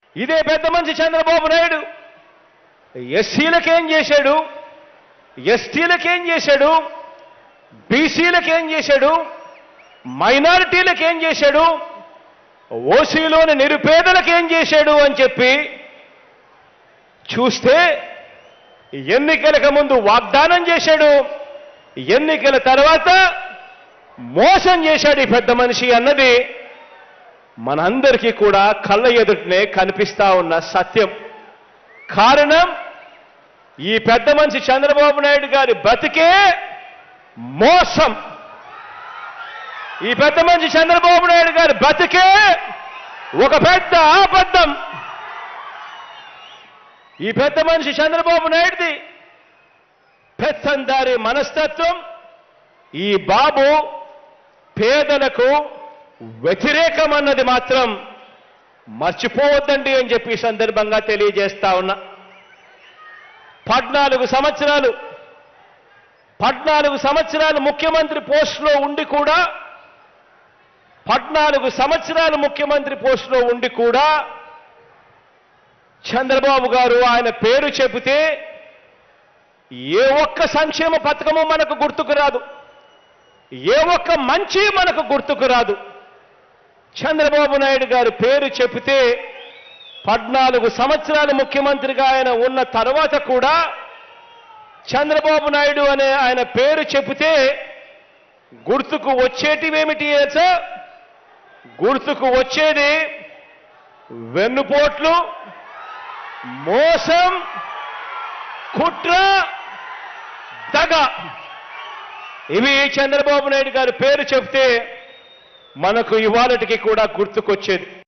ఇదే పెద్ద మనిషి చంద్రబాబు నాయుడు ఎస్సీలకేం చేశాడు, ఎస్టీలకేం చేశాడు, బీసీలకేం చేశాడు, మైనారిటీలకేం చేశాడు, ఓసీలోని నిరుపేదలకేం చేశాడు అని చెప్పి చూస్తే ఎన్నికలకు ముందు వాగ్దానం చేశాడు, ఎన్నికల తర్వాత మోసం చేశాడు ఈ పెద్ద మనిషి అన్నది మనందరికీ కూడా కళ్ళ ఎదుటనే కనిపిస్తా ఉన్న సత్యం. కారణం ఈ పెద్ద మనిషి చంద్రబాబు నాయుడు గారి బతికే మోసం. ఈ పెద్ద మనిషి చంద్రబాబు నాయుడు గారి బతికే ఒక పెద్ద అబద్ధం. ఈ పెద్ద మనిషి చంద్రబాబు నాయుడుది పెత్తందారి మనస్తత్వం. ఈ బాబు పేదలకు వ్యతిరేకం అన్నది మాత్రం మర్చిపోవద్దండి అని చెప్పి సందర్భంగా తెలియజేస్తా ఉన్నా. 14 సంవత్సరాలు ముఖ్యమంత్రి పోస్టులో ఉండి కూడా 14 సంవత్సరాలు ముఖ్యమంత్రి పోస్టులో ఉండి కూడా చంద్రబాబు గారు ఆయన పేరు చెబితే ఏ ఒక్క సంక్షేమ పథకము మనకు గుర్తుకు రాదు, ఏ ఒక్క మంచి మనకు గుర్తుకు రాదు. చంద్రబాబు నాయుడు గారి పేరు చెబితే 14 సంవత్సరాలు ముఖ్యమంత్రిగా ఆయన ఉన్న తర్వాత కూడా చంద్రబాబు నాయుడు అనే ఆయన పేరు చెబితే గుర్తుకు వచ్చేటివేమిటి? గుర్తుకు వచ్చేది వెన్నుపోట్లు, మోసం, కుట్ర, దగ. ఇవి చంద్రబాబు నాయుడు గారి పేరు చెప్తే మనకు ఇవాళటికి కూడా గుర్తుకొచ్చేది.